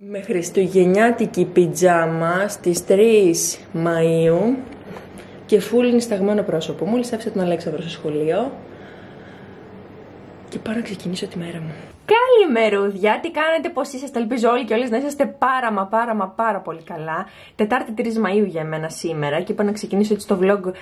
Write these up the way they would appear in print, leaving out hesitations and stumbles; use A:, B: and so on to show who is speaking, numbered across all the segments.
A: Με χριστουγεννιάτικη πιτζάμα στις 3 Μαΐου και φουλ νησταγμένο πρόσωπο. Μόλις άφησα τον Αλέξανδρο στο σχολείο και πάω να ξεκινήσω τη μέρα μου. Καλημερούδια, τι κάνετε, πώς είσαστε? Ελπίζω όλοι και όλες να είσαστε πάρα πολύ καλά. Τετάρτη 3 Μαΐου για μένα σήμερα και είπα να ξεκινήσω έτσι το vlog.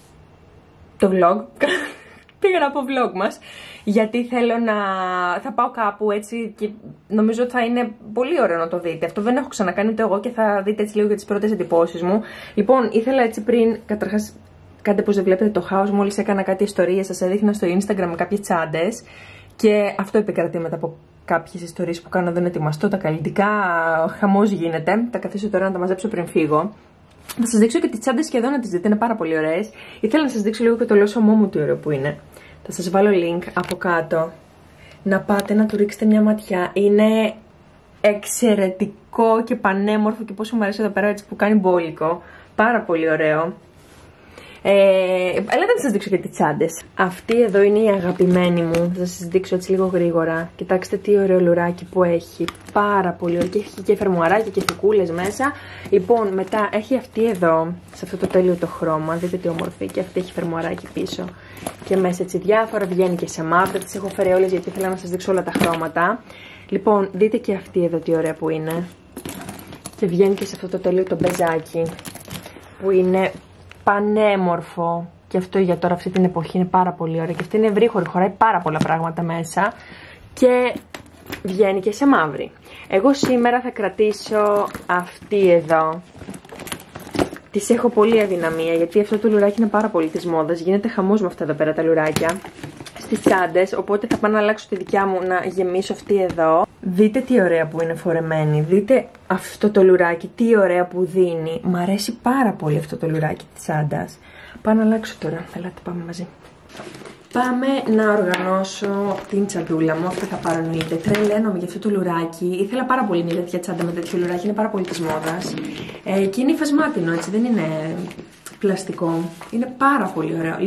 A: Πήγα να πω vlog μας, γιατί θέλω να... θα πάω κάπου έτσι και νομίζω ότι θα είναι πολύ ωραίο να το δείτε. Αυτό δεν έχω ξανακάνει ούτε εγώ και θα δείτε έτσι λίγο για τις πρώτες εντυπώσεις μου. Λοιπόν, ήθελα έτσι πριν, καταρχάς, κάντε πως δεν βλέπετε το χάος, μόλις έκανα κάτι ιστορίες, σας έδειχνα στο Instagram με κάποιες τσάντες και αυτό επικρατεί μετά από κάποιες ιστορίες που κάνω, δεν ετοιμαστώ, τα καλλιτικά, χαμός γίνεται. Θα καθίσω τώρα να τα μαζέψω πριν φύγω. Θα σας δείξω και τις τσάντες και εδώ να τις δείτε, είναι πάρα πολύ ωραίες. Ήθελα να σας δείξω λίγο και το λόσωμό μου τι ωραίο που είναι. Θα σας βάλω link από κάτω. Να πάτε να του ρίξετε μια ματιά. Είναι εξαιρετικό και πανέμορφο και πόσο μου αρέσει εδώ πέρα έτσι που κάνει μπόλικο. Πάρα πολύ ωραίο. Έλατε να σας δείξω και τις τσάντες. Αυτή εδώ είναι η αγαπημένη μου. Θα σας δείξω έτσι λίγο γρήγορα. Κοιτάξτε τι ωραίο λουράκι που έχει. Πάρα πολύ ωραίο. Και έχει και φερμουαράκια και φικούλες μέσα. Λοιπόν, μετά έχει αυτή εδώ, σε αυτό το τέλειο το χρώμα. Δείτε τι όμορφη. Και αυτή έχει φερμουαράκι πίσω. Και μέσα έτσι διάφορα. Βγαίνει και σε μαύρα. Τις έχω φέρει όλες γιατί ήθελα να σας δείξω όλα τα χρώματα. Λοιπόν, δείτε και αυτή εδώ τι ωραία που είναι. Και βγαίνει και σε αυτό το τέλειο το μπεζάκι. Που είναι πανέμορφο. Και αυτό για τώρα αυτή την εποχή είναι πάρα πολύ ωραία. Και αυτή είναι ευρύχωρη, χωράει πάρα πολλά πράγματα μέσα. Και βγαίνει και σε μαύρη. Εγώ σήμερα θα κρατήσω αυτή εδώ. Τις έχω πολύ αδυναμία γιατί αυτό το λουράκι είναι πάρα πολύ της μόδας. Γίνεται χαμός με αυτά εδώ πέρα τα λουράκια στις τσάντες. Οπότε θα πάω να αλλάξω τη δικιά μου, να γεμίσω αυτή εδώ. Δείτε τι ωραία που είναι φορεμένη. Δείτε αυτό το λουράκι, τι ωραία που δίνει. Μ' αρέσει πάρα πολύ αυτό το λουράκι της τσάντας. Πάω να αλλάξω τώρα. Ελάτε, πάμε μαζί. Πάμε να οργανώσω την τσαντούλα μου. Αυτή θα πάρω εννοείται. Τρελαίνομαι για αυτό το λουράκι. Ήθελα πάρα πολύ μια τέτοια τσάντα με τέτοιο λουράκι. Είναι πάρα πολύ της μόδας. Και είναι υφασμάτινο, έτσι. Δεν είναι πλαστικό. Είναι πάρα πολύ ωραίο.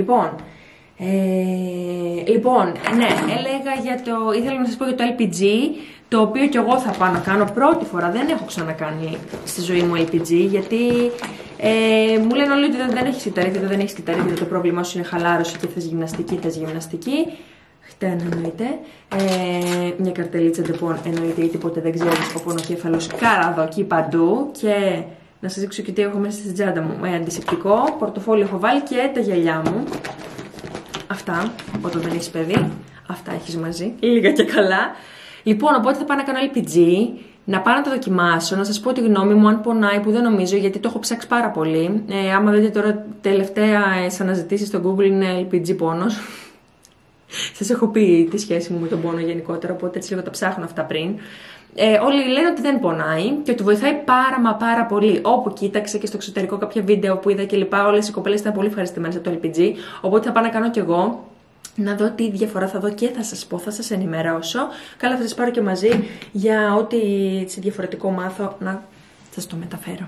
A: Λοιπόν, ναι, έλεγα για το. Ήθελα να σας πω για το LPG. Το οποίο κι εγώ θα πάω να κάνω πρώτη φορά. Δεν έχω ξανακάνει στη ζωή μου LPG. Γιατί μου λένε όλοι ότι δεν έχει κυταρίδιο, δεν έχει κυταρίδιο. Το πρόβλημά σου είναι χαλάρωση και θες γυμναστική. Χτένα εννοείται. Μια καρτελίτσα λοιπόν εννοείται γιατί ποτέ δεν ξέρεις ο πονοκέφαλος καραδοκεί παντού. Και να σας δείξω και τι έχω μέσα στην τσάντα μου. Αντισηπτικό, πορτοφόλι έχω βάλει και τα γυαλιά μου. Αυτά, όταν δεν έχεις παιδί. Αυτά έχεις μαζί. Λίγα και καλά. Λοιπόν, οπότε θα πάω να κάνω LPG, να πάω να το δοκιμάσω, να σας πω τη γνώμη μου αν πονάει, που δεν νομίζω γιατί το έχω ψάξει πάρα πολύ. Άμα δείτε τώρα τελευταία αναζητήσεις στο Google είναι LPG πόνος. Σας έχω πει τη σχέση μου με τον πόνο γενικότερα, οπότε έτσι λίγο τα ψάχνω αυτά πριν. Όλοι λένε ότι δεν πονάει και ότι βοηθάει πάρα πολύ. Όπου κοίταξε και στο εξωτερικό κάποια βίντεο που είδα κλπ. Όλες οι κοπέλες ήταν πολύ ευχαριστημένες από το LPG. Οπότε θα πάω να κάνω κι εγώ. Να δω τι διαφορά θα δω και θα σας πω, θα σας ενημερώσω. Καλά, θα σας πάρω και μαζί για ό,τι διαφορετικό μάθω να σας το μεταφέρω.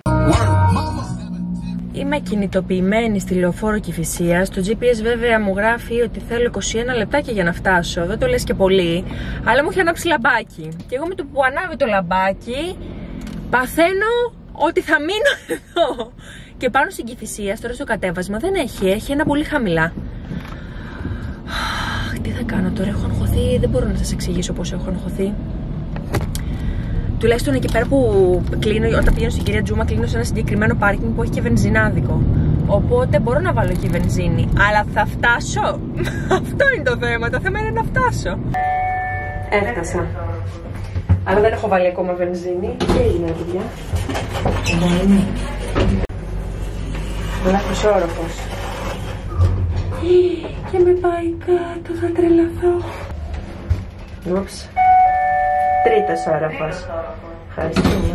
A: Είμαι κινητοποιημένη στη Λεωφόρο Κηφισίας. Το GPS βέβαια μου γράφει ότι θέλω 21 λεπτάκια για να φτάσω. Δεν το λες και πολύ, αλλά μου έχει ανάψει λαμπάκι. Και εγώ με το που ανάβει το λαμπάκι παθαίνω ότι θα μείνω εδώ. Και πάνω στην Κηφισίας, τώρα στο κατέβασμα δεν έχει ένα πολύ χαμηλά. Τι θα κάνω τώρα, έχω αγχωθεί, δεν μπορώ να σας εξηγήσω πώς έχω αγχωθεί. Τουλάχιστον εκεί πέρα που κλείνω, όταν πηγαίνω στην κυρία Τζούμα, κλείνω σε ένα συγκεκριμένο πάρκινγκ που έχει και βενζινάδικο. Οπότε μπορώ να βάλω εκεί βενζίνη. Αλλά θα φτάσω. Αυτό είναι το θέμα. Το θέμα είναι να φτάσω. Έφτασα. Αλλά δεν έχω βάλει ακόμα βενζίνη. Τι έγινε, παιδιά? Είναι. Λάθος όροφος. Και με πάει κάτω, θα τρελαθώ. Ούψ. Τρίτος όροφος. Ευχαριστούμε.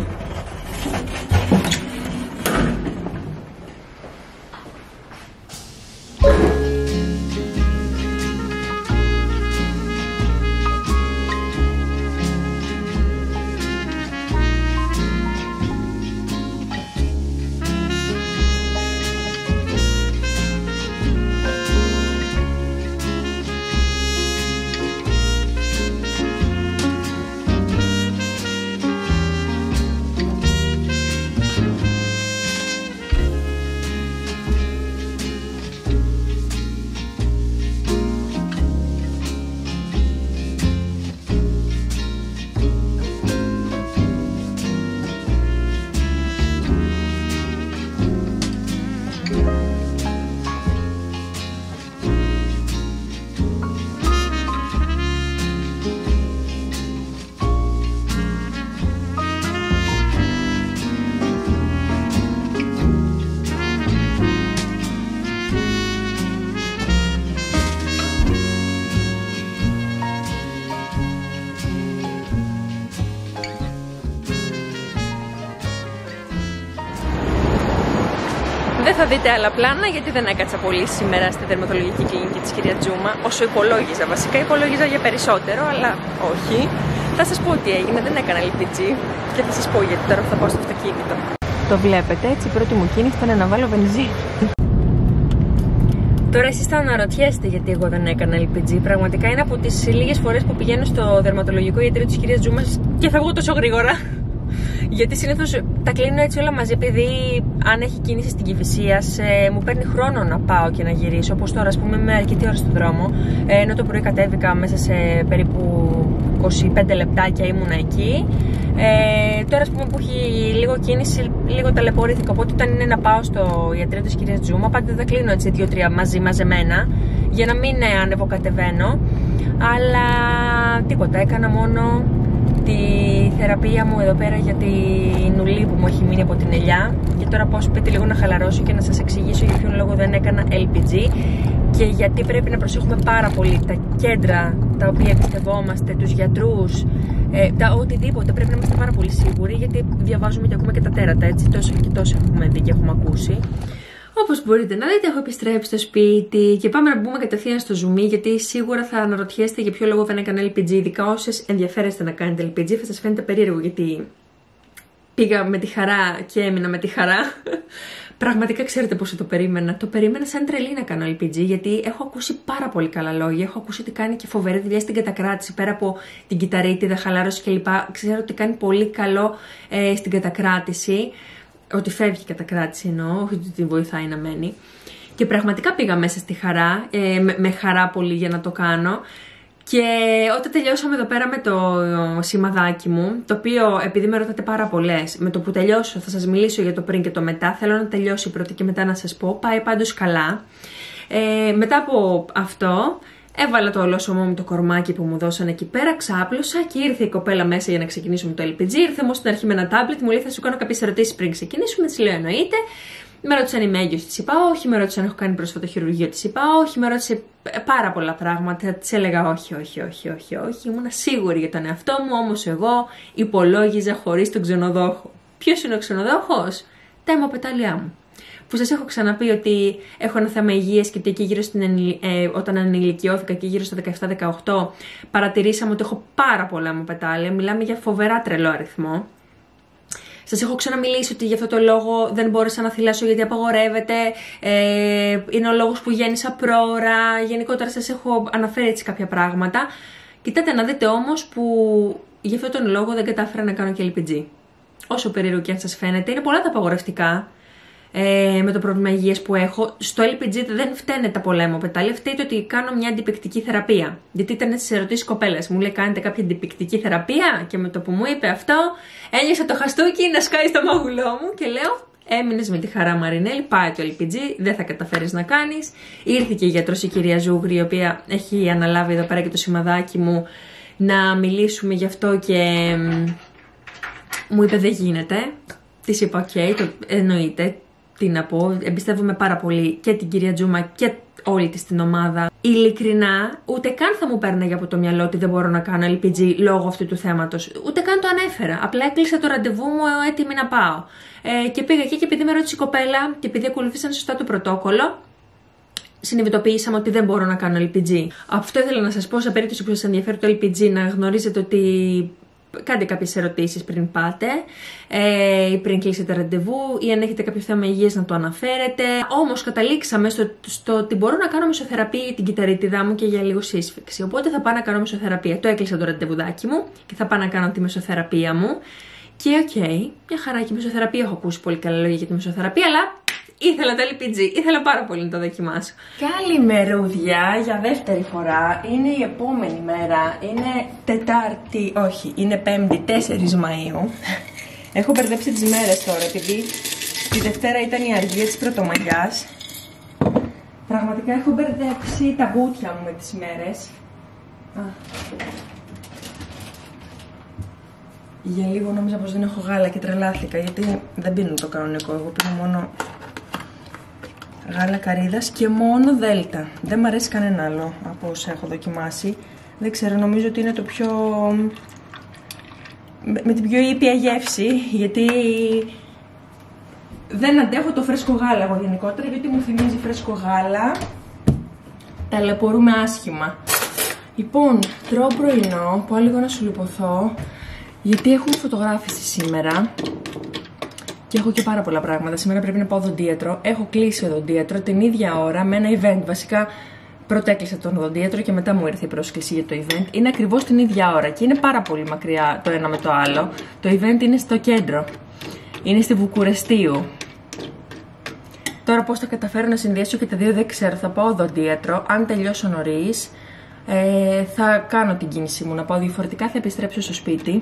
A: θα δείτε άλλα πλάνα, γιατί δεν έκατσα πολύ σήμερα στη δερματολογική κλινική της κυρία Τζούμα, όσο υπολόγιζα. Βασικά υπολόγιζα για περισσότερο, αλλά όχι. Θα σας πω τι έγινε, δεν έκανα LPG και θα σας πω γιατί τώρα θα πάω στο αυτοκίνητο. Το βλέπετε, έτσι η πρώτη μου κίνηση ήταν να βάλω βενζίνη. Τώρα εσείς θα αναρωτιέστε γιατί εγώ δεν έκανα LPG. Πραγματικά είναι από τις λίγες φορές που πηγαίνω στο δερματολογικό ιατρείο της κυρίας Τζούμας και φεύγω τόσο γρήγορα. Γιατί συνήθως τα κλείνω έτσι όλα μαζί, επειδή αν έχει κίνηση στην Κηφισίας μου παίρνει χρόνο να πάω και να γυρίσω. Όπως τώρα, ας πούμε, είμαι αρκετή ώρα στον δρόμο. Ενώ το πρωί κατέβηκα μέσα σε περίπου 25 λεπτάκια ήμουνα εκεί. Τώρα, ας πούμε, που έχει λίγο κίνηση, λίγο ταλαιπωρήθηκα. Οπότε, όταν είναι να πάω στο ιατρείο της κυρίας Τζούμα, πάντα δεν κλείνω έτσι 2-3 μαζί μαζεμένα, για να μην ανεβοκατεβαίνω. Αλλά τίποτα, έκανα μόνο τη θεραπεία μου εδώ πέρα για την ουλή που μου έχει μείνει από την ελιά. Και τώρα πάω σπίτι λίγο να χαλαρώσω και να σας εξηγήσω για ποιον λόγο δεν έκανα LPG και γιατί πρέπει να προσέχουμε πάρα πολύ τα κέντρα τα οποία εμπιστευόμαστε, τους γιατρούς, οτιδήποτε. Πρέπει να είμαστε πάρα πολύ σίγουροι, γιατί διαβάζουμε και ακούμε και τα τέρατα, έτσι, τόσο και τόσο έχουμε δει και έχουμε ακούσει. Όπως μπορείτε να δείτε, έχω επιστρέψει στο σπίτι και πάμε να μπούμε κατευθείαν στο zoom, γιατί σίγουρα θα αναρωτιέστε για ποιο λόγο δεν έκανα LPG. Ειδικά όσες ενδιαφέρεστε να κάνετε LPG, θα σας φαίνεται περίεργο, γιατί πήγα με τη χαρά και έμεινα με τη χαρά. Πραγματικά ξέρετε πόσο το περίμενα. Το περίμενα σαν τρελή να κάνω LPG, γιατί έχω ακούσει πάρα πολύ καλά λόγια. Έχω ακούσει ότι κάνει και φοβερή δουλειά στην κατακράτηση, πέρα από την κυταρίτιδα, χαλάρωση κλπ. Ξέρω ότι κάνει πολύ καλό στην κατακράτηση. Ότι φεύγει η κατακράτηση εννοώ, όχι ότι την βοηθάει να μένει. Και πραγματικά πήγα μέσα στη χαρά, με χαρά πολύ για να το κάνω. Και όταν τελειώσαμε εδώ πέρα με το σημαδάκι μου, το οποίο επειδή με ρωτάτε πάρα πολλές, με το που τελειώσω θα σας μιλήσω για το πριν και το μετά, θέλω να τελειώσει πρώτα και μετά να σας πω, πάει πάντως καλά. Μετά από αυτό, έβαλα το ολόσωμό μου το κορμάκι που μου δώσανε εκεί πέρα, ξάπλωσα και ήρθε η κοπέλα μέσα για να ξεκινήσουμε το LPG. Ήρθε όμως στην αρχή με ένα τάμπλετ, μου λέει θα σου κάνω κάποιες ερωτήσεις πριν ξεκινήσουμε. Της λέω εννοείται. Με ρώτησαν είμαι έγκυος, της είπα όχι. Με ρώτησαν έχω κάνει πρόσφατο χειρουργείο, της είπα όχι. Με ρώτησε πάρα πολλά πράγματα, της έλεγα όχι. Ήμουνα σίγουρη για τον εαυτό μου, όμως εγώ υπολόγιζα χωρίς τον ξενοδόχο. Ποιος είναι ο ξενοδόχος? Τα αιμοπετάλια μου. Που σας έχω ξαναπεί ότι έχω ένα θέμα υγείας και ότι εκεί γύρω όταν ενηλικιώθηκα και γύρω στα 17-18 παρατηρήσαμε ότι έχω πάρα πολλά αιμοπετάλια. Μιλάμε για φοβερά τρελό αριθμό. Σας έχω ξαναμιλήσει ότι γι' αυτό το λόγο δεν μπόρεσα να θυλάσω γιατί απαγορεύεται. Είναι ο λόγος που γέννησα πρόωρα. Γενικότερα σας έχω αναφέρει έτσι κάποια πράγματα. Κοιτάτε να δείτε όμως που γι' αυτόν τον λόγο δεν κατάφερα να κάνω και LPG. Όσο περίεργο και αν σας φαίνεται, είναι πολλά τα απαγορευτικά. Με το πρόβλημα υγείας που έχω. Στο LPG δεν φταίνε τα πολλά αιμοπετάλια, φταίει το ότι κάνω μια αντιπικτική θεραπεία. Γιατί ήταν στις ερωτήσεις κοπέλας. Μου λέει: κάνετε κάποια αντιπικτική θεραπεία? Και με το που μου είπε αυτό, ένιωσα το χαστούκι να σκάει στο μάγουλό μου και λέω: έμεινες με τη χαρά, Μαρινέλη. Πάει το LPG, δεν θα καταφέρεις να κάνεις. Ήρθε και η γιατρός η κυρία Ζούγρη, η οποία έχει αναλάβει εδώ πέρα και το σημαδάκι μου, να μιλήσουμε γι' αυτό και μου είπε: δεν γίνεται. Της είπα: OK, το εννοείται. Τι να πω, εμπιστεύομαι πάρα πολύ και την κυρία Τζούμα και όλη της την ομάδα. Ειλικρινά, ούτε καν θα μου πέρναγε από το μυαλό ότι δεν μπορώ να κάνω LPG λόγω αυτού του θέματος. Ούτε καν το ανέφερα. Απλά έκλεισα το ραντεβού μου έτοιμη να πάω. Και πήγα εκεί και επειδή με ρώτησε η κοπέλα και επειδή ακολουθήσαν σωστά το πρωτόκολλο, συνειδητοποιήσαμε ότι δεν μπορώ να κάνω LPG. Αυτό ήθελα να σας πω, σε περίπτωση που σας ενδιαφέρει το LPG, να γνωρίζετε ότι κάντε κάποιες ερωτήσεις πριν πάτε ή πριν κλείσετε ραντεβού ή αν έχετε κάποιο θέμα υγείας να το αναφέρετε. Όμως καταλήξαμε στο ότι μπορώ να κάνω μεσοθεραπεία για την κυταρίτιδά μου και για λίγο σύσφυξη. Οπότε θα πάω να κάνω μεσοθεραπεία. Το έκλεισα το ραντεβουδάκι μου και θα πάω να κάνω τη μεσοθεραπεία μου. Και μια χαρά και μεσοθεραπεία. Έχω ακούσει πολύ καλά λόγια για τη μεσοθεραπεία, αλλά ήθελα το LPG, ήθελα πάρα πολύ να το δοκιμάσω. Καλημερούδια για δεύτερη φορά. Είναι η επόμενη μέρα. Είναι Τετάρτη, όχι, είναι Πέμπτη, 4 Μαΐου. Έχω μπερδέψει τις μέρες τώρα, επειδή τη Δευτέρα ήταν η αργία της Πρωτομαγιάς. Πραγματικά έχω μπερδέψει τα μπούτια μου με τις μέρες. Για λίγο νόμιζα πως δεν έχω γάλα και τρελάθηκα, γιατί δεν πίνω το κανονικό. Εγώ πίνω μόνο γάλα καρύδας και μόνο δέλτα. Δεν μ' αρέσει κανένα άλλο από όσα έχω δοκιμάσει. Δεν ξέρω, νομίζω ότι είναι το πιο... με την πιο ήπια γεύση, γιατί δεν αντέχω το φρέσκο γάλα εγώ γενικότερα, γιατί μου θυμίζει φρέσκο γάλα. Ταλαιπωρούμε άσχημα. Λοιπόν, τρώω πρωινό, πάω λίγο να σου λιποθώ, γιατί έχουμε φωτογράφηση σήμερα και έχω και πάρα πολλά πράγματα. Σήμερα πρέπει να πάω οδοντίατρο. Έχω κλείσει οδοντίατρο την ίδια ώρα με ένα event. Βασικά, πρώτα έκλεισα τον οδοντίατρο και μετά μου ήρθε η πρόσκληση για το event. Είναι ακριβώς την ίδια ώρα και είναι πάρα πολύ μακριά το ένα με το άλλο. Το event είναι στο κέντρο. Είναι στη Βουκουρεστίου. Τώρα πώς θα καταφέρω να συνδυάσω και τα δύο δεν ξέρω. Θα πάω οδοντίατρο. Αν τελειώσω νωρίς, θα κάνω την κίνησή μου να πάω. Διαφορετικά θα επιστρέψω στο σπίτι.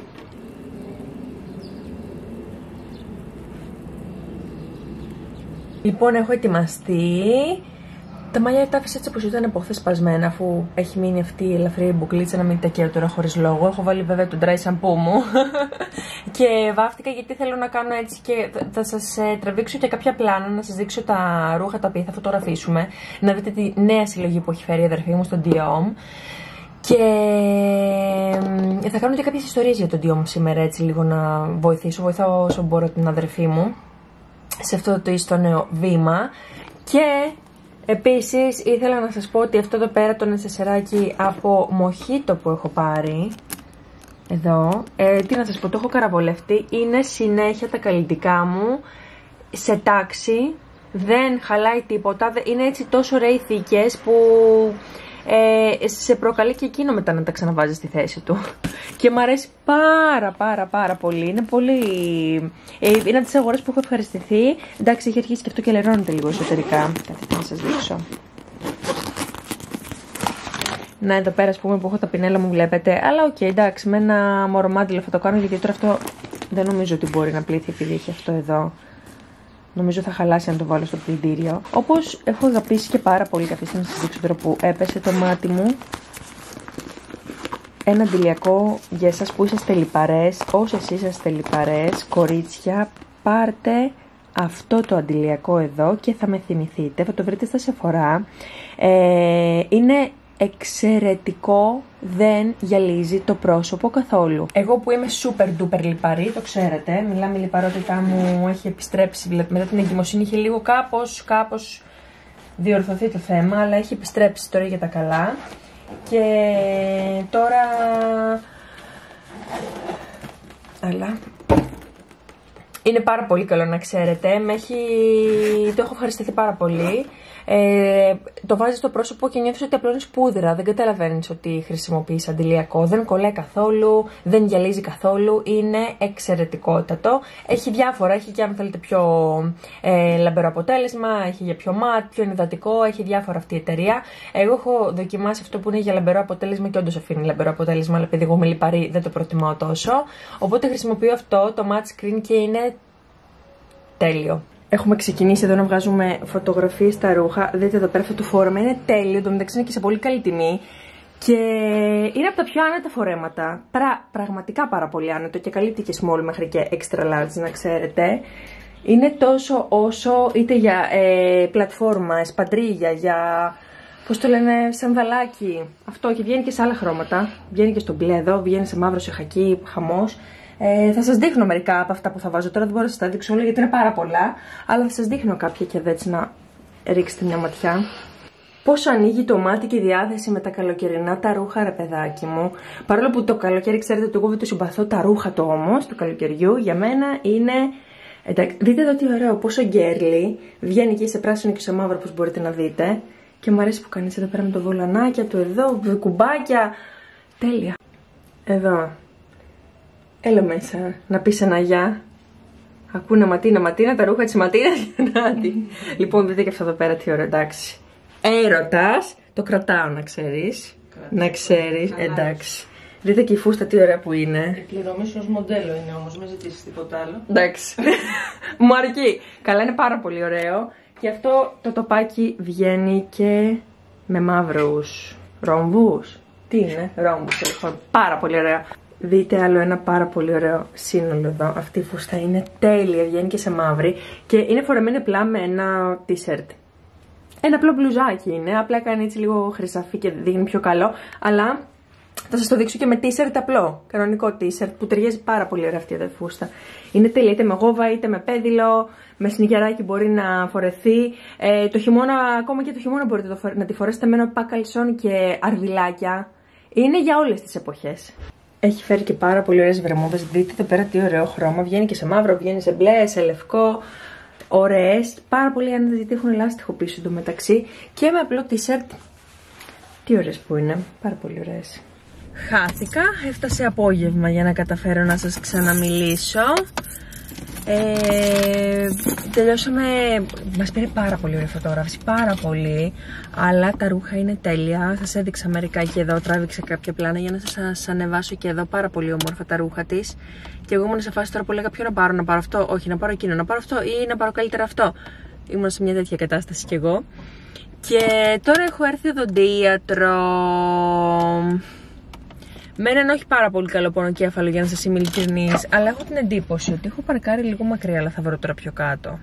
A: Λοιπόν, έχω ετοιμαστεί. Τα μαλλιά τα άφησα έτσι όπως ήταν από χθες σπασμένα, αφού έχει μείνει αυτή η ελαφρύ μπουκλίτσα να μην τα καίω τώρα χωρίς λόγο. Έχω βάλει βέβαια το dry shampoo μου και βάφτηκα γιατί θέλω να κάνω έτσι και θα σας τραβήξω και κάποια πλάνα, να σας δείξω τα ρούχα τα οποία θα φωτογραφίσουμε, να δείτε τη νέα συλλογή που έχει φέρει η αδερφή μου στο Diom. Και θα κάνω και κάποιες ιστορίες για τον Diom σήμερα, έτσι λίγο να βοηθάω όσο μπορώ την αδερφή μου σε αυτό το νέο βήμα. Και επίσης ήθελα να σας πω ότι αυτό εδώ πέρα το νεσεσεράκι από Mojito που έχω πάρει εδώ, τι να σας πω, το έχω καραβολευτεί, είναι συνέχεια τα καλλιτικά μου σε τάξη, δεν χαλάει τίποτα, είναι έτσι τόσο ωραίοι θήκες που σε προκαλεί και εκείνο μετά να τα ξαναβάζεις στη θέση του. Και μου αρέσει πάρα πολύ. Είναι πολύ. Είναι από τις αγορές που έχω ευχαριστηθεί. Εντάξει, έχει αρχίσει και αυτό και λερώνεται λίγο εσωτερικά. Καθίστε να σας δείξω. Να, εδώ πέρα, ας πούμε, που έχω τα πινέλα μου, βλέπετε. Αλλά οκ, εντάξει, με ένα μωρομάντιλο θα το κάνω, γιατί τώρα αυτό δεν νομίζω ότι μπορεί να πλήθει επειδή έχει αυτό εδώ. Νομίζω θα χαλάσει αν το βάλω στο πλυντήριο. Όπως έχω αγαπήσει και πάρα πολύ, καθίστε να σας δείξω τώρα που έπεσε το μάτι μου. Ένα αντιλιακό για εσάς που είσαστε λιπαρές. Όσες είσαστε λιπαρές, κορίτσια, πάρτε αυτό το αντιλιακό εδώ και θα με θυμηθείτε. Θα το βρείτε στα Sephora. Είναι εξαιρετικό, δεν γυαλίζει το πρόσωπο καθόλου. Εγώ που είμαι super duper λιπαρή, το ξέρετε, μιλάμε, η λιπαρότητά μου έχει επιστρέψει, μετά την εγκυμοσύνη είχε λίγο κάπως διορθωθεί το θέμα, αλλά έχει επιστρέψει τώρα για τα καλά. Και τώρα, αλλά είναι πάρα πολύ καλό να ξέρετε, το έχω ευχαριστηθεί πάρα πολύ. Το βάζεις στο πρόσωπο και νιώθεις ότι απλώνεις πούδρα. Δεν καταλαβαίνεις ότι χρησιμοποιείς αντιλιακό. Δεν κολλάει καθόλου, δεν γυαλίζει καθόλου. Είναι εξαιρετικότατο. Έχει διάφορα. Έχει και αν θέλετε πιο λαμπερό αποτέλεσμα, έχει για πιο ματ, πιο υδατικό. Έχει διάφορα αυτή η εταιρεία. Εγώ έχω δοκιμάσει αυτό που είναι για λαμπερό αποτέλεσμα και όντως αφήνει λαμπερό αποτέλεσμα, αλλά επειδή εγώ είμαι λιπαρή δεν το προτιμάω τόσο. Οπότε χρησιμοποιώ αυτό το matte screen και είναι τέλειο. Έχουμε ξεκινήσει εδώ να βγάζουμε φωτογραφίες στα ρούχα. Δείτε εδώ πέρα αυτό το φόρεμα. Είναι τέλειο. Το μεταξύ είναι και σε πολύ καλή τιμή. Και είναι από τα πιο άνετα φορέματα. Πραγματικά πάρα πολύ άνετο. Και καλύπτει και small μέχρι και extra large, να ξέρετε. Είναι τόσο όσο είτε για πλατφόρμα, εσπαντρίγια, για πώς το λένε, σανδαλάκι. Αυτό, και βγαίνει και σε άλλα χρώματα. Βγαίνει και στο μπλε εδώ, βγαίνει σε μαύρο, σε χακί, χαμός. Θα σας δείχνω μερικά από αυτά που θα βάζω τώρα, δεν μπορώ να σας τα δείξω όλα γιατί είναι πάρα πολλά, αλλά θα σας δείχνω κάποια και έτσι να ρίξετε μια ματιά. Πόσο ανοίγει το μάτι και η διάθεση με τα καλοκαιρινά τα ρούχα, ρε παιδάκι μου. Παρόλο που το καλοκαίρι, ξέρετε ότι εγώ δεν το συμπαθώ, τα ρούχα το όμως, του καλοκαιριού, για μένα είναι. Εντάξει, δείτε εδώ τι ωραίο, πόσο γκέρλι, βγαίνει και σε πράσινο και σε μαύρο, όπως μπορείτε να δείτε. Και μου αρέσει που κάνει εδώ πέρα με το βολανάκια του εδώ, κουμπάκια. Τέλεια. Εδώ. Έλα μέσα, να πεις ένα γεια. Ακούνε Ματίνα, τα ρούχα της Ματίνας. Λοιπόν, δείτε και αυτό εδώ πέρα τι ωραίο, εντάξει. Έρωτας, το κρατάω να ξέρεις. Να ξέρεις, εντάξει. Δείτε και η φούστα τι ωραία που είναι.
B: Η πληρωμή σου ως μοντέλο είναι όμως, μην ζητήσεις τίποτα άλλο.
A: Εντάξει. Μου αρκεί. Καλά, είναι πάρα πολύ ωραίο. Και αυτό το τοπάκι βγαίνει και με μαύρους ρόμβους. Τι είναι, ρόμβους, λοιπόν. Πάρα πολύ ωραία. Δείτε άλλο ένα πάρα πολύ ωραίο σύνολο εδώ. Αυτή η φούστα είναι τέλεια, βγαίνει και σε μαύρη. Και είναι φορεμένη απλά με ένα t-shirt. Ένα απλό μπλουζάκι είναι, απλά κάνει έτσι λίγο χρυσαφί και δείχνει πιο καλό. Αλλά Θα σας το δείξω και με t-shirt απλό, κανονικό t-shirt που ταιριάζει πάρα πολύ ωραία αυτή εδώ η φούστα. Είναι τέλεια, είτε με γόβα είτε με πέδιλο, με σνικεράκι μπορεί να φορεθεί. Το χειμώνα, ακόμα και το χειμώνα μπορείτε να τη φορέσετε με ένα πακαλσόν και αρβιλάκια. Είναι για όλες τις εποχές. Έχει φέρει και πάρα πολύ ωραίες βερμούδες. Δείτε εδώ πέρα τι ωραίο χρώμα. Βγαίνει και σε μαύρο, βγαίνει σε μπλε, σε λευκό. Ωραίες. Πάρα πολύ άνετες γιατί έχουν λάστιχο πίσω του μεταξύ. Και με απλό t-shirt. Τι ωραίες που είναι. Πάρα πολύ ωραίες. Χάθηκα. Έφτασε απόγευμα για να καταφέρω να σας ξαναμιλήσω. Τελειώσαμε. Μας πήρε πάρα πολύ ωραία φωτογράφηση. Πάρα πολύ. Αλλά τα ρούχα είναι τέλεια. Σας έδειξα μερικά και εδώ. Τράβηξα κάποια πλάνα για να σας ανεβάσω και εδώ. Πάρα πολύ όμορφα τα ρούχα της. Και εγώ ήμουν σε φάση τώρα που λέγα ποιο να πάρω. Να πάρω αυτό. Όχι, να πάρω εκείνο. Να πάρω αυτό ή να πάρω καλύτερα αυτό. Ήμουν σε μια τέτοια κατάσταση κι εγώ. Και τώρα έχω έρθει οδοντίατρο. Με έναν όχι πάρα πολύ καλό πονοκέφαλο για να σας είμαι ειλικρινής, αλλά έχω την εντύπωση ότι έχω παρκάρει λίγο μακριά, αλλά θα βρω τώρα πιο κάτω.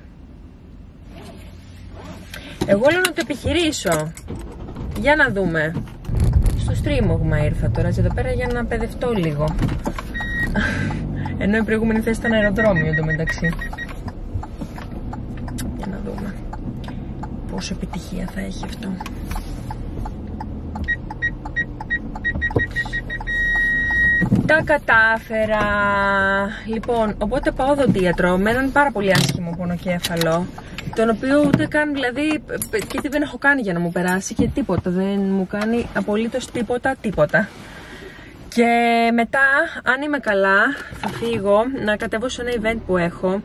A: Εγώ λέω να το επιχειρήσω. Για να δούμε. Στο στρίμωγμα ήρθα τώρα, έτσι εδώ πέρα για να παιδευτώ λίγο. Ενώ η προηγούμενη θέση ήταν αεροδρόμιο εντωμεταξύ. Για να δούμε πόσο επιτυχία θα έχει αυτό. Τα κατάφερα. Λοιπόν, οπότε πάω οδοντίατρο με έναν πάρα πολύ άσχημο πονοκέφαλο, τον οποίο ούτε καν, δηλαδή, και τι δεν έχω κάνει για να μου περάσει και τίποτα, δεν μου κάνει απολύτως τίποτα. Και μετά, αν είμαι καλά, θα φύγω να κατέβω σε ένα event που έχω.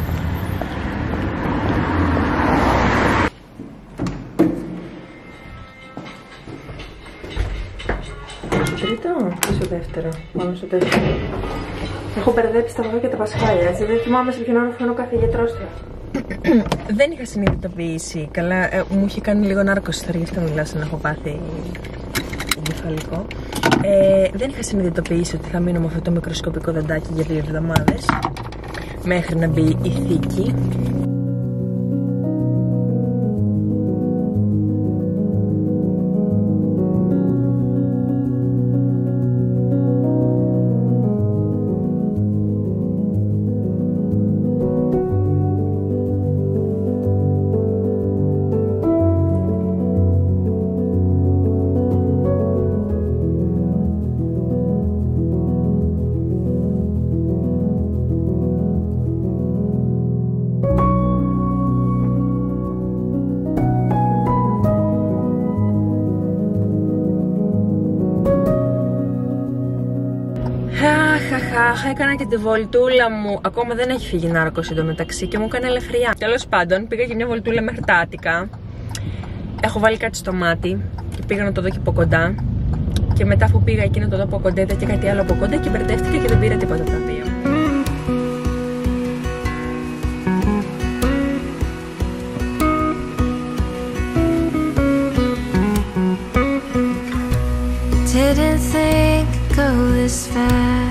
A: Τρίτο ή στο δεύτερο? Πάμε στο δεύτερο. Έχω μπερδέψει τα βαγά και τα πασχάλια, έτσι δεν θυμάμαι σε ποιον όροφο είναι ο κάθε γιατρός του. Δεν είχα συνειδητοποιήσει. Καλά, μου είχε κάνει λίγο νάρκωση τώρα, γι' αυτό μιλάω σαν να έχω πάθει εγκεφαλικό. Δεν είχα συνειδητοποιήσει ότι θα μείνω με αυτό το μικροσκοπικό δεντάκι για 2 εβδομάδες μέχρι να μπει η θήκη. Έκανα και τη βολτούλα μου. Ακόμα δεν έχει φύγει νάρκωση εντωμεταξύ και μου έκανε ελευθεριά. Τέλος πάντων, πήγα και μια βολτούλα μέχρι τα Άττικα. Έχω βάλει κάτι στο μάτι και πήγα να το δω και από κοντά. Και μετά που πήγα εκεί να το δω από κοντά, είδα και κάτι άλλο από κοντά και μπερδεύτηκα και δεν πήρα τίποτα τα δύο. Didn't think go this fast.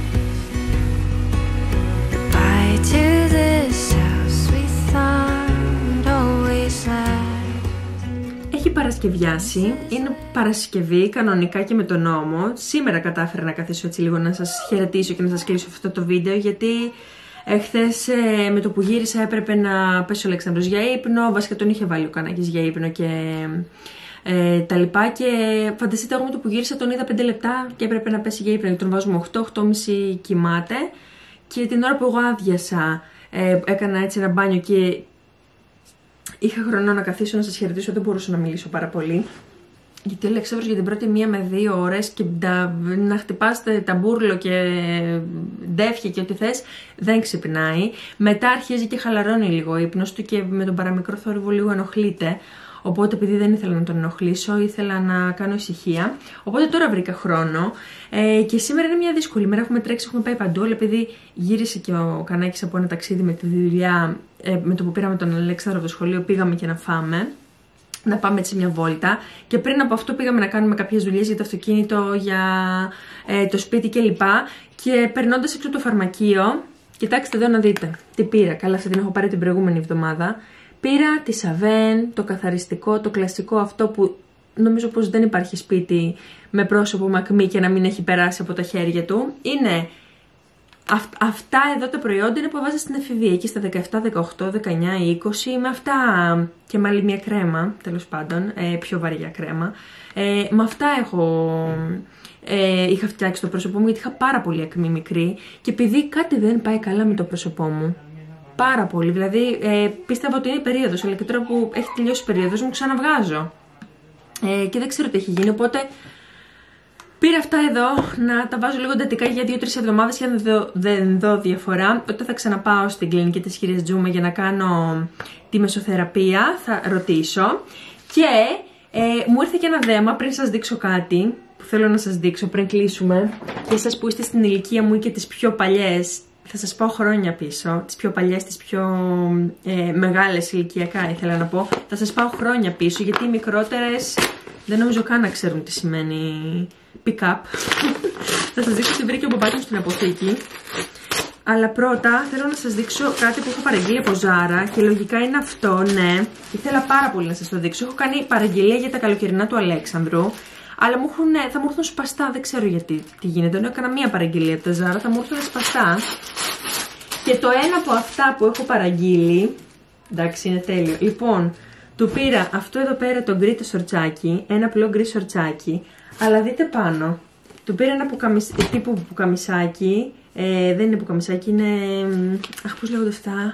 A: Έχει παρασκευιάσει, είναι Παρασκευή κανονικά και με τον νόμο. Σήμερα κατάφερα να καθίσω έτσι λίγο να σας χαιρετήσω και να σας κλείσω αυτό το βίντεο, γιατί χθες με το που γύρισα έπρεπε να πέσει ο Αλέξανδρος για ύπνο. Βασικά τον είχε βάλει ο Κανάκης για ύπνο και τα λοιπά. Και φανταστείτε, εγώ με το που γύρισα τον είδα 5 λεπτά και έπρεπε να πέσει για ύπνο. Τον βάζουμε 8-8.30 κοιμάται. Και την ώρα που εγώ άδειασα, έκανα έτσι ένα μπάνιο και είχα χρόνο να καθίσω να σας χαιρετήσω. Δεν μπορούσα να μιλήσω πάρα πολύ, γιατί ο Αλεξάνδρος για την πρώτη 1 με 2 ώρες και να χτυπάστε ταμπούρλο και ντέφια και ό,τι θες, δεν ξυπνάει. Μετά αρχίζει και χαλαρώνει λίγο ο ύπνος του και με τον παραμικρό θόρυβο λίγο ενοχλείται. Οπότε, επειδή δεν ήθελα να τον ενοχλήσω, ήθελα να κάνω ησυχία. Οπότε τώρα βρήκα χρόνο. Και σήμερα είναι μια δύσκολη μέρα. Έχουμε τρέξει, έχουμε πάει παντού. Αλλά επειδή γύρισε και ο Κανάκης από ένα ταξίδι με τη δουλειά, με το που πήραμε τον Αλέξανδρο από το σχολείο, πήγαμε και να φάμε. Να πάμε έτσι μια βόλτα. Και πριν από αυτό πήγαμε να κάνουμε κάποιες δουλειές για το αυτοκίνητο, για το σπίτι κλπ. Και περνώντας έξω το φαρμακείο, κοιτάξτε εδώ να δείτε τι πήρα. Καλά, αυτή την έχω πάρει την προηγούμενη εβδομάδα. Πήρα τη Σαβέν, το καθαριστικό, το κλασικό αυτό που νομίζω πως δεν υπάρχει σπίτι με πρόσωπο με ακμή και να μην έχει περάσει από τα χέρια του. Είναι αυτά εδώ τα προϊόντα είναι που βάζα στην εφηβεία, εκεί στα 17, 18, 19, 20, με αυτά και με άλλη μια κρέμα, τέλος πάντων, πιο βαριά κρέμα. Με αυτά είχα φτιάξει το πρόσωπό μου, γιατί είχα πάρα πολύ ακμή μικρή και επειδή κάτι δεν πάει καλά με το πρόσωπό μου. Πάρα πολύ, δηλαδή πίστευα ότι είναι η περίοδος, αλλά και τώρα που έχει τελειώσει η περίοδος μου ξαναβγάζω. Και δεν ξέρω τι έχει γίνει, οπότε πήρα αυτά εδώ να τα βάζω λίγο εντατικά για 2-3 εβδομάδες και αν δεν δω διαφορά. Όταν θα ξαναπάω στην κλινική της κυρίας Τζούμα για να κάνω τη μεσοθεραπεία, θα ρωτήσω. Και μου ήρθε και ένα δέμα πριν σας δείξω κάτι που θέλω να σας δείξω πριν κλείσουμε. Και εσάς που είστε στην ηλικία μου ή και τις πιο παλιές, θα σας πάω χρόνια πίσω. Τις πιο παλιές, τις πιο μεγάλες ηλικιακά ήθελα να πω. Θα σας πάω χρόνια πίσω, γιατί οι μικρότερες δεν νομίζω καν να ξέρουν τι σημαίνει pick-up. Θα σας δείξω τι βρήκε ο μπαμπάς μου στην αποθήκη. Αλλά πρώτα θέλω να σας δείξω κάτι που έχω παραγγείλει από Ζάρα και λογικά είναι αυτό, ναι. Ήθελα πάρα πολύ να σας το δείξω. Έχω κάνει παραγγελία για τα καλοκαιρινά του Αλέξανδρου. Αλλά θα μου έρθουν σπαστά, δεν ξέρω γιατί τι γίνεται. Ενώ έκανα μία παραγγελία από τα Ζάρα, θα μου έρθουν σπαστά. Και το ένα από αυτά που έχω παραγγείλει, εντάξει είναι τέλειο. Λοιπόν, του πήρα αυτό εδώ πέρα το γκρι το σορτσάκι, ένα απλό γκρι σορτσάκι. Αλλά δείτε πάνω, του πήρα ένα τύπου πουκαμισάκι, δεν είναι πουκαμισάκι, είναι, αχ πώς λέγονται αυτά,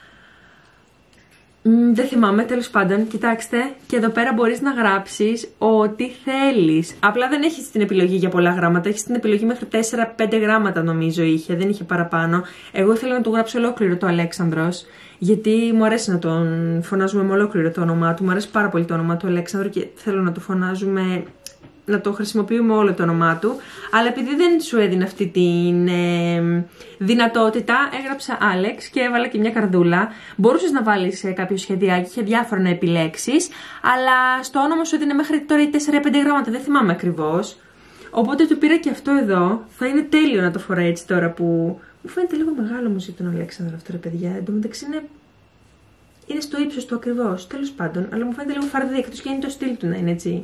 A: δεν θυμάμαι, τέλος πάντων, κοιτάξτε, και εδώ πέρα μπορείς να γράψεις ό,τι θέλεις. Απλά δεν έχεις την επιλογή για πολλά γράμματα, έχεις την επιλογή μέχρι 4-5 γράμματα νομίζω είχε, δεν είχε παραπάνω. Εγώ ήθελα να του γράψω ολόκληρο το Αλέξανδρος, γιατί μου αρέσει να τον φωνάζουμε με ολόκληρο το όνομά του, μου αρέσει πάρα πολύ το όνομα του Αλέξανδρου και θέλω να το φωνάζουμε, να το χρησιμοποιούμε όλο το όνομά του, αλλά επειδή δεν σου έδινε αυτή τη δυνατότητα, έγραψα Άλεξ και έβαλα και μια καρδούλα. Μπορούσες να βάλεις κάποιο σχεδιάκι, είχε διάφορα να επιλέξεις, αλλά στο όνομα σου έδινε μέχρι τώρα 4-5 γράμματα, δεν θυμάμαι ακριβώς. Οπότε του πήρα και αυτό εδώ, θα είναι τέλειο να το φοράει έτσι τώρα που μου φαίνεται λίγο μεγάλο μου για τον Αλέξανδρο αυτό ρε παιδιά, εν τω μεταξύ είναι στο ύψος του ακριβώς, τέλος πάντων, αλλά μου φαίνεται λίγο φαρδί, εκτός και είναι το στυλ του να είναι έτσι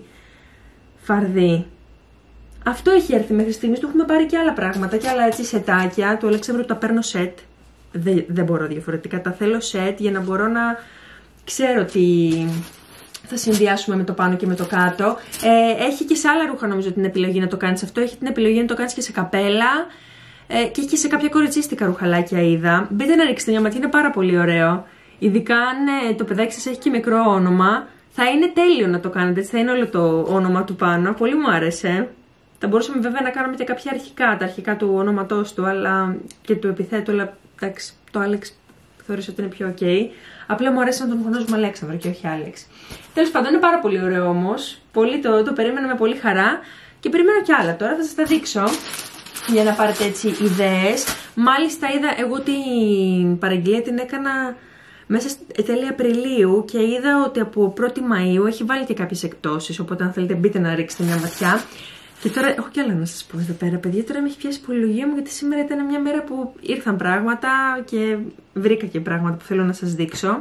A: φαρδί. Αυτό έχει έρθει μέχρι στιγμής, του έχουμε πάρει και άλλα πράγματα και άλλα έτσι σετάκια, του Αλέξανδρου τα παίρνω σετ, δεν μπορώ διαφορετικά, τα θέλω σετ για να μπορώ να ξέρω τι θα συνδυάσουμε με το πάνω και με το κάτω. Έχει και σε άλλα ρούχα νομίζω την επιλογή να το κάνεις αυτό, έχει την επιλογή να το κάνεις και σε καπέλα και έχει και σε κάποια κοριτσίστικα ρουχαλάκια είδα. Μπείτε να ρίξετε μια ματιά, είναι πάρα πολύ ωραίο, ειδικά αν το παιδάκι σας έχει και μικρό όνομα. Θα είναι τέλειο να το κάνετε, έτσι θα είναι όλο το όνομα του πάνω, πολύ μου άρεσε. Θα μπορούσαμε βέβαια να κάνουμε και κάποια αρχικά, τα αρχικά του ονόματός του, αλλά και του επιθέτου, αλλά εντάξει, το Άλεξ θεωρήσω ότι είναι πιο ok. Απλά μου αρέσει να τον φωνάζουμε Αλέξανδρο και όχι Άλεξ. Τέλος πάντων, είναι πάρα πολύ ωραίο όμως, πολύ το περίμενα με πολύ χαρά και περιμένω κι άλλα τώρα, θα σας τα δείξω για να πάρετε έτσι ιδέες. Μάλιστα είδα, εγώ την παραγγελία την έκανα μέσα τέλη Απριλίου και είδα ότι από 1η Μαΐου έχει βάλει και κάποιες εκπτώσεις, οπότε αν θέλετε μπείτε να ρίξετε μια ματιά. Και τώρα έχω κι άλλα να σας πω εδώ πέρα, παιδιά, τώρα με έχει πιάσει η πολυλογία μου γιατί σήμερα ήταν μια μέρα που ήρθαν πράγματα και βρήκα και πράγματα που θέλω να σας δείξω.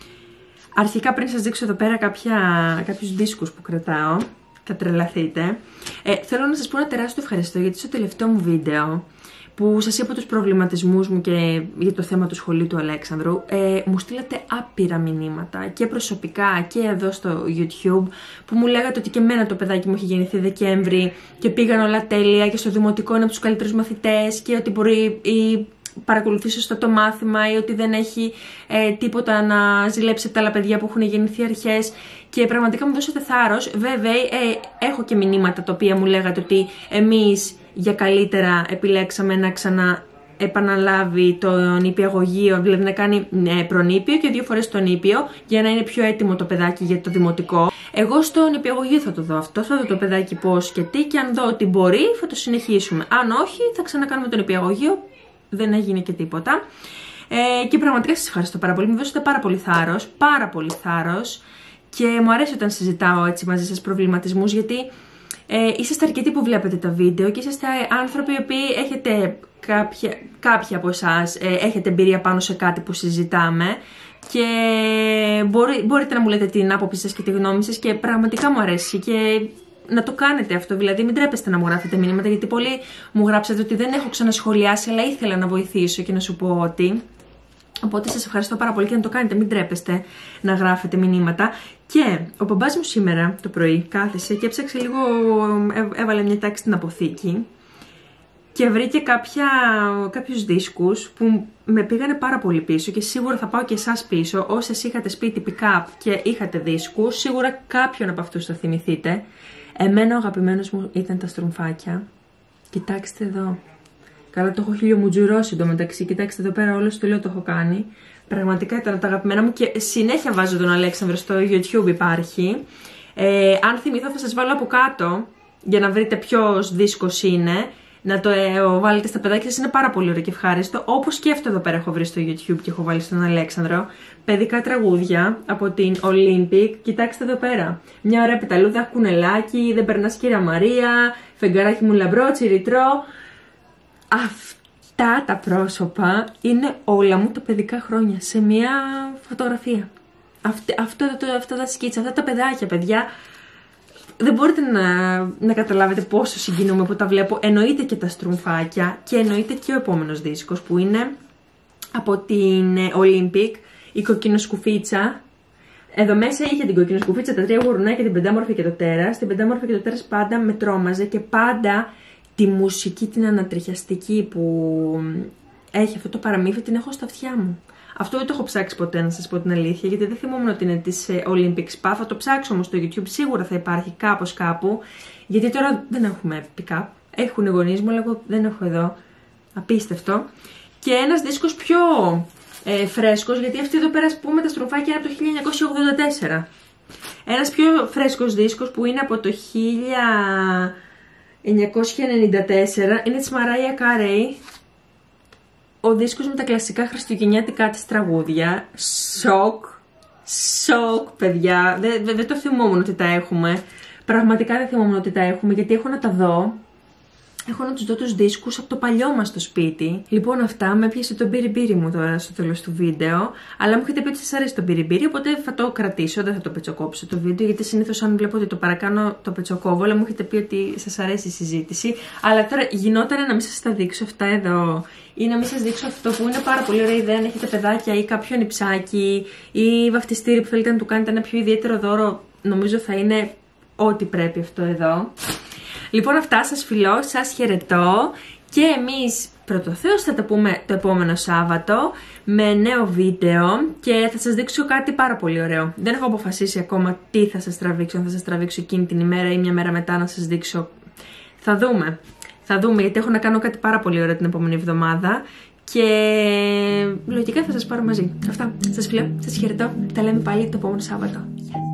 A: Αρχικά πριν σας δείξω εδώ πέρα κάποιους δίσκους που κρατάω, θα τρελαθείτε. Θέλω να σας πω ένα τεράστιο ευχαριστώ γιατί στο τελευταίο μου βίντεο που σας είπα τους προβληματισμούς μου και για το θέμα του σχολείου του Αλέξανδρου, μου στείλατε άπειρα μηνύματα και προσωπικά και εδώ στο YouTube που μου λέγατε ότι και εμένα το παιδάκι μου έχει γεννηθεί Δεκέμβρη και πήγαν όλα τέλεια και στο δημοτικό είναι από τους καλύτερους μαθητές και ότι μπορεί ή παρακολουθεί σωστά το μάθημα ή ότι δεν έχει τίποτα να ζηλέψει από τα άλλα παιδιά που έχουν γεννηθεί αρχές και πραγματικά μου δώσατε θάρρος. Βέβαια έχω και μηνύματα τα οποία μου λέγατε ότι εμείς για καλύτερα επιλέξαμε να ξαναεπαναλάβει το νηπιαγωγείο, δηλαδή να κάνει προνήπιο και 2 φορές το νήπιο για να είναι πιο έτοιμο το παιδάκι για το δημοτικό. Εγώ στο νηπιαγωγείο θα το δω αυτό, θα δω το παιδάκι πώς και τι και αν δω ότι μπορεί θα το συνεχίσουμε. Αν όχι θα ξανακάνουμε το νηπιαγωγείο, δεν έγινε και τίποτα. Και πραγματικά σας ευχαριστώ πάρα πολύ, μου δώσετε πάρα πολύ θάρρος και μου αρέσει όταν συζητάω έτσι μαζί σας προβληματισμούς γιατί είσαστε αρκετοί που βλέπετε τα βίντεο και είσαστε άνθρωποι οι οποίοι έχετε κάποιοι από εσάς έχετε εμπειρία πάνω σε κάτι που συζητάμε και μπορείτε να μου λέτε την άποψη σας και τη γνώμη σας και πραγματικά μου αρέσει και να το κάνετε αυτό. Δηλαδή, μην τρέπεστε να μου γράφετε μηνύματα, γιατί πολλοί μου γράψατε ότι δεν έχω ξανασχολιάσει, αλλά ήθελα να βοηθήσω και να σου πω ότι. Οπότε σας ευχαριστώ πάρα πολύ και να το κάνετε, μην τρέπεστε να γράφετε μηνύματα. Και ο μπαμπάς μου σήμερα το πρωί κάθεσε και έψαξε λίγο, έβαλε μια τάξη στην αποθήκη και βρήκε κάποιους δίσκους που με πήγανε πάρα πολύ πίσω και σίγουρα θα πάω και εσάς πίσω. Όσες είχατε σπίτι pick-up και είχατε δίσκους, σίγουρα κάποιον από αυτούς το θυμηθείτε. Εμένα ο αγαπημένος μου ήταν τα στρουμφάκια. Κοιτάξτε εδώ. Καλά, το έχω χιλιομουτζουρώσει εντωμεταξύ. Κοιτάξτε εδώ πέρα, όλο το λέω το έχω κάνει. Πραγματικά ήταν από τα αγαπημένα μου και συνέχεια βάζω τον Αλέξανδρο στο YouTube, υπάρχει. Αν θυμηθώ, θα σας βάλω από κάτω για να βρείτε ποιος δίσκος είναι. Να το βάλετε στα παιδάκια σας, είναι πάρα πολύ ωραίο και ευχάριστο. Όπως και αυτό εδώ πέρα έχω βρει στο YouTube και έχω βάλει στον Αλέξανδρο. Παιδικά τραγούδια από την Olympic. Κοιτάξτε εδώ πέρα. Μια ωραία πεταλούδα, κουνελάκι, δεν περνάς κυρία Μαρία, φεγγαράκι μου λαμπρό, τσιριτρό. Αυτά τα πρόσωπα είναι όλα μου τα παιδικά χρόνια σε μια φωτογραφία. Αυτά τα σκίτσα, αυτά τα παιδάκια, παιδιά. Δεν μπορείτε να καταλάβετε πόσο συγκινούμε που τα βλέπω. Εννοείται και τα στρουμφάκια και εννοείται και ο επόμενος δίσκος που είναι από την Olympic, η κοκκινοσκουφίτσα. Εδώ μέσα είχε την κοκκινοσκουφίτσα, τα 3 γουρνάκια και την πεντάμορφη και το τέρας. Την πεντάμορφη και το τέρας πάντα με τρόμαζε και πάντα τη μουσική την ανατριχιαστική που έχει αυτό το παραμύθι την έχω στα αυτιά μου. Αυτό δεν το έχω ψάξει ποτέ, να σας πω την αλήθεια, γιατί δεν θυμόμουν ότι είναι της Olympic Spa. Θα το ψάξω όμως στο YouTube, σίγουρα θα υπάρχει κάπως κάπου. Γιατί τώρα δεν έχουμε pick-up. Έχουν οι γονείς μου, αλλά εγώ δεν έχω εδώ. Απίστευτο. Και ένας δίσκος πιο φρέσκος, γιατί αυτή εδώ πέρα, ας πούμε, τα στροφάκια είναι από το 1984. Ένας πιο φρέσκος δίσκος που είναι από το 1994, είναι της Mariah Carey. Ο δίσκος με τα κλασικά χριστουγεννιάτικα της τραγούδια. Σοκ, παιδιά. Δεν το θυμόμουν ότι τα έχουμε. Πραγματικά δεν θυμόμουν ότι τα έχουμε, γιατί έχω να τα δω. Έχω να τους δω τους δίσκους από το παλιό μας στο σπίτι. Λοιπόν, αυτά με έπιασε το μπιριμπίρι μου τώρα στο τέλος του βίντεο. Αλλά μου έχετε πει ότι σας αρέσει το μπιριμπίρι, οπότε θα το κρατήσω, δεν θα το πετσοκόψω το βίντεο. Γιατί συνήθως αν βλέπω ότι το παρακάνω το πετσοκόβω, αλλά μου έχετε πει ότι σας αρέσει η συζήτηση. Αλλά τώρα γινόταν να μην σας τα δείξω αυτά εδώ. Ή να μην σας δείξω αυτό που είναι πάρα πολύ ωραία ιδέα. Αν έχετε παιδάκια ή κάποιο νηψάκι ή βαφτιστήρι που θέλετε να του κάνετε ένα πιο ιδιαίτερο δώρο, νομίζω θα είναι ό,τι πρέπει αυτό εδώ. Λοιπόν, αυτά, σας φιλώ, σας χαιρετώ και εμείς πρωτοθέως θα τα πούμε το επόμενο Σάββατο με νέο βίντεο και θα σας δείξω κάτι πάρα πολύ ωραίο. Δεν έχω αποφασίσει ακόμα τι θα σας τραβήξω, αν θα σας τραβήξω εκείνη την ημέρα ή μια μέρα μετά να σας δείξω. Θα δούμε, γιατί έχω να κάνω κάτι πάρα πολύ ωραίο την επόμενη εβδομάδα και λογικά θα σας πάρω μαζί. Αυτά, σας φιλώ, σας χαιρετώ, τα λέμε πάλι το επόμενο Σάββατο.